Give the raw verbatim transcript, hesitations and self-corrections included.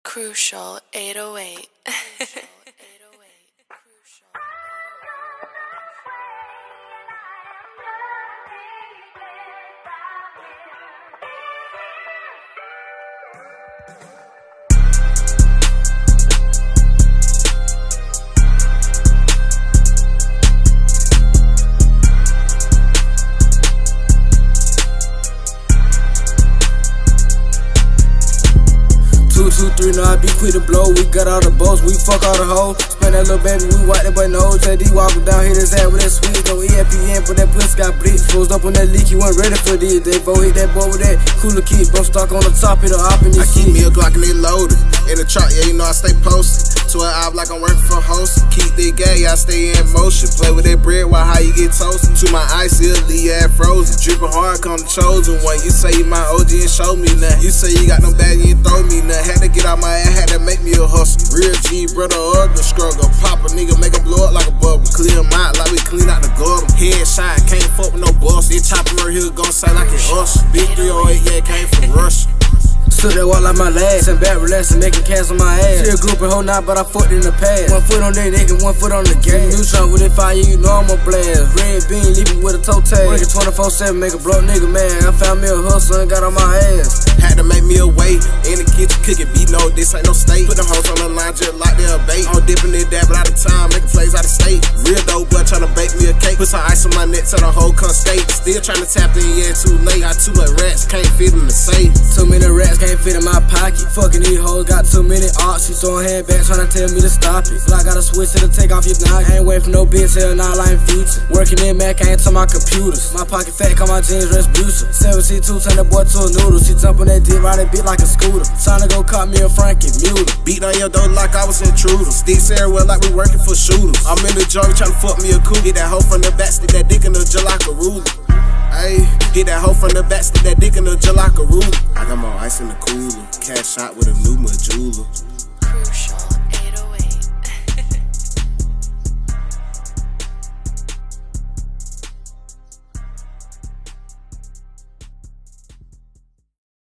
Crucial eight oh eight. Two, three, now I be quick to blow. We got all the boats, we fuck all the hoes. Spend that little baby, we wipe that boy nose. J D walking down, hit his head with that sweet. No E F P N, but that pussy got bleach. Froze up on that leak, he wasn't ready for this. They both hit that boy with that cooler key. Both stuck on the top, it'll hop in this I keep shit. me a Glock and it loaded. In the truck, yeah, you know I stay posted. To an op like I'm working for host. Keep the gay, I stay in motion. Play with that bread while how you get toasted. To my ice, it'll leave ass frozen. Dripping hard, come the chosen one. You say you my O G and show me nothing. You say you got no bag, you ain't throw me nothing. Had to get out my ass, had to make me a hustle. Real G, brother, or the struggle. Pop a nigga, make him blow up like a bubble. Clear him out like we clean out the gutter. Headshot, can't fuck with no bust. This chopper right here gon' say like it's us. Big three oh eight, yeah, came from Russia. Stood there walk like my last. Sitting back, relaxing, making cash on my ass. Still grouping whole night, but I fucked in the past. One foot on that nigga, one foot on the gas. New trunk with it fire, you know I'm a blast. Red bean, leaving with a toe tag. Working twenty-four seven, make a broke nigga mad. I found me a hustle and got on my ass. Had to make me a way. In the kitchen cooking, beat no, this ain't no steak. Put them hoes on the line just like they're a bait. I'm dipping it, dabbing out of time, making plays out of state. Real dope, but tryna bake me a cake. Put some ice on my neck till the whole come state. Still tryna tap in, yeah, too late. Got too much rats, can't fit in the safe. Too many rats can't fit in my pocket. Fucking these hoes, got too many arts. She throwing head back, tryna tell me to stop it. But I gotta switch to the take off your knock. I ain't waiting for no bitch, hell nah, I ain't future. Working in Mac, I ain't to my computers. My pocket fat, call my jeans Respucia. seventeen two, turn that boy to a noodle. She jump on that dick, ride that bitch like a scooter. Tryna go caught me a Frankie Mueller. Beat on your door like I was intruder. Sticks everywhere like we working for shooters. I'm in the joint tryna fuck me a coup. Hit that hoe from the back, stick that dick in the jaw like a ruler. Ayy, hit that hoe from the back, stick that dick in the jaw like a ruler. I got my ice in the cooler. Cash shot with a new jeweler.